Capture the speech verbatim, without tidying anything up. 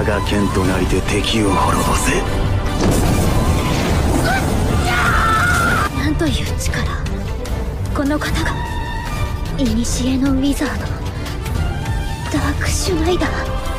我が剣となりて敵を滅ぼせ。 なんという力。この方が古のウィザードダークシュナイダー。